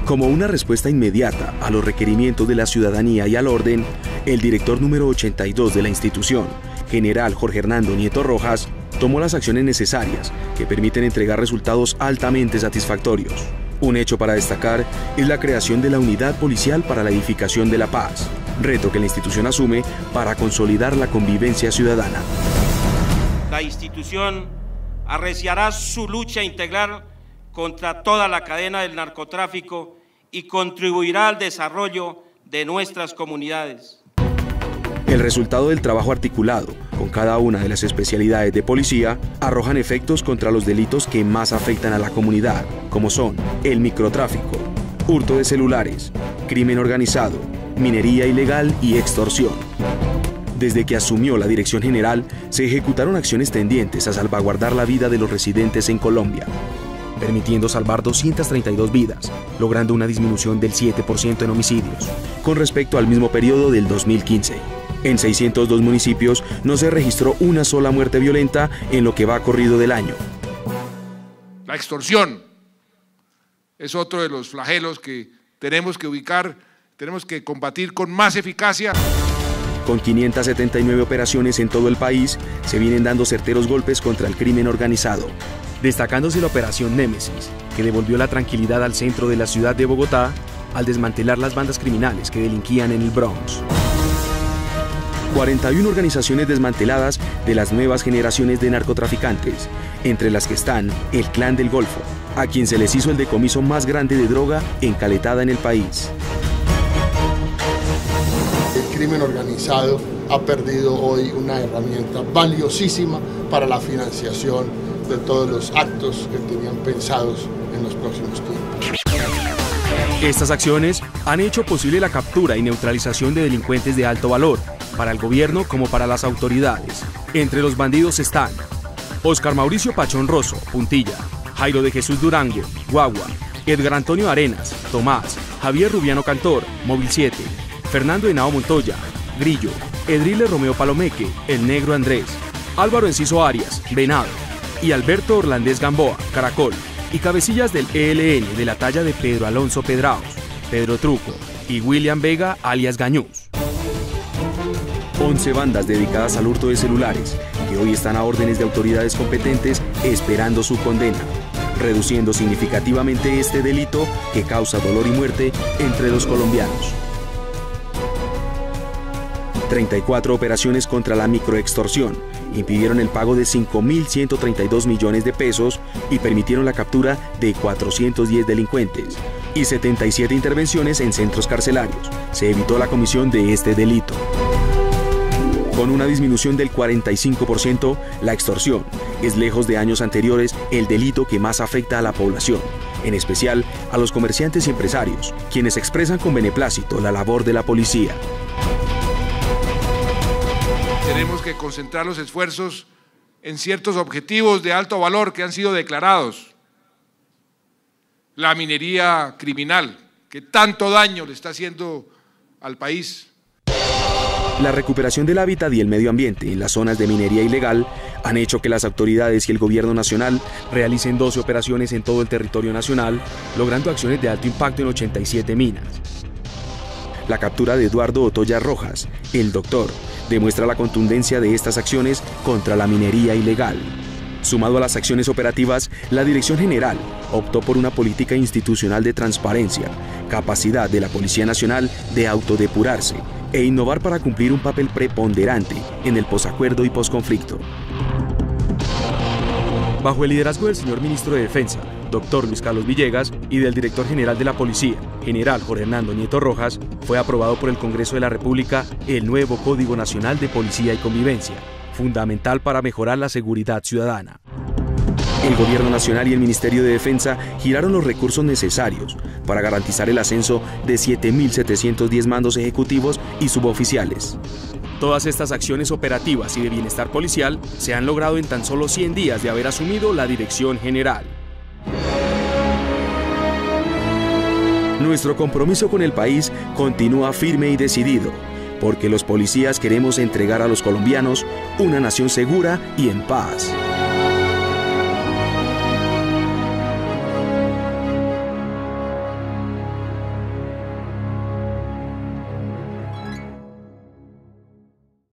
Como una respuesta inmediata a los requerimientos de la ciudadanía y al orden, el director número 82 de la institución, general Jorge Hernando Nieto Rojas, tomó las acciones necesarias que permiten entregar resultados altamente satisfactorios. Un hecho para destacar es la creación de la Unidad Policial para la Edificación de la Paz, reto que la institución asume para consolidar la convivencia ciudadana. La institución arreciará su lucha integral contra toda la cadena del narcotráfico y contribuirá al desarrollo de nuestras comunidades. El resultado del trabajo articulado con cada una de las especialidades de policía arrojan efectos contra los delitos que más afectan a la comunidad, como son el microtráfico, hurto de celulares, crimen organizado, minería ilegal y extorsión. Desde que asumió la dirección general, se ejecutaron acciones tendientes a salvaguardar la vida de los residentes en Colombia, permitiendo salvar 232 vidas, logrando una disminución del 7% en homicidios, con respecto al mismo periodo del 2015. En 602 municipios no se registró una sola muerte violenta en lo que va corrido del año. La extorsión es otro de los flagelos que tenemos que ubicar, tenemos que combatir con más eficacia. Con 579 operaciones en todo el país, se vienen dando certeros golpes contra el crimen organizado, destacándose la operación Némesis, que devolvió la tranquilidad al centro de la ciudad de Bogotá al desmantelar las bandas criminales que delinquían en el Bronx. 41 organizaciones desmanteladas de las nuevas generaciones de narcotraficantes, entre las que están el Clan del Golfo, a quien se les hizo el decomiso más grande de droga encaletada en el país. El crimen organizado ha perdido hoy una herramienta valiosísima para la financiación de todos los actos que tenían pensados en los próximos tiempos. Estas acciones han hecho posible la captura y neutralización de delincuentes de alto valor, para el gobierno como para las autoridades. Entre los bandidos están Oscar Mauricio Pachón Rosso, Puntilla, Jairo de Jesús Durango, Guagua, Edgar Antonio Arenas, Tomás, Javier Rubiano Cantor, Móvil 7, Fernando Henao Montoya, Grillo, Edrile Romeo Palomeque, El Negro Andrés, Álvaro Enciso Arias, Venado, y Alberto Orlandés Gamboa, Caracol, y cabecillas del ELN de la talla de Pedro Alonso Pedraos, Pedro Truco y William Vega alias Gañús. 11 bandas dedicadas al hurto de celulares, que hoy están a órdenes de autoridades competentes esperando su condena, reduciendo significativamente este delito que causa dolor y muerte entre los colombianos. 34 operaciones contra la microextorsión impidieron el pago de 5.132 millones de pesos y permitieron la captura de 410 delincuentes. Y 77 intervenciones en centros carcelarios. Se evitó la comisión de este delito. Con una disminución del 45%, la extorsión es, lejos de años anteriores, el delito que más afecta a la población, en especial a los comerciantes y empresarios, quienes expresan con beneplácito la labor de la policía. Tenemos que concentrar los esfuerzos en ciertos objetivos de alto valor que han sido declarados. La minería criminal, que tanto daño le está haciendo al país. La recuperación del hábitat y el medio ambiente en las zonas de minería ilegal han hecho que las autoridades y el gobierno nacional realicen 12 operaciones en todo el territorio nacional, logrando acciones de alto impacto en 87 minas. La captura de Eduardo Otoya Rojas, el doctor, demuestra la contundencia de estas acciones contra la minería ilegal. Sumado a las acciones operativas, la Dirección General optó por una política institucional de transparencia, capacidad de la Policía Nacional de autodepurarse e innovar para cumplir un papel preponderante en el posacuerdo y posconflicto. Bajo el liderazgo del señor Ministro de Defensa, Dr. Luis Carlos Villegas, y del Director General de la Policía, General Jorge Hernando Nieto Rojas, fue aprobado por el Congreso de la República el nuevo Código Nacional de Policía y Convivencia, fundamental para mejorar la seguridad ciudadana. El Gobierno Nacional y el Ministerio de Defensa giraron los recursos necesarios para garantizar el ascenso de 7.710 mandos ejecutivos y suboficiales. Todas estas acciones operativas y de bienestar policial se han logrado en tan solo 100 días de haber asumido la Dirección General. Nuestro compromiso con el país continúa firme y decidido, porque los policías queremos entregar a los colombianos una nación segura y en paz.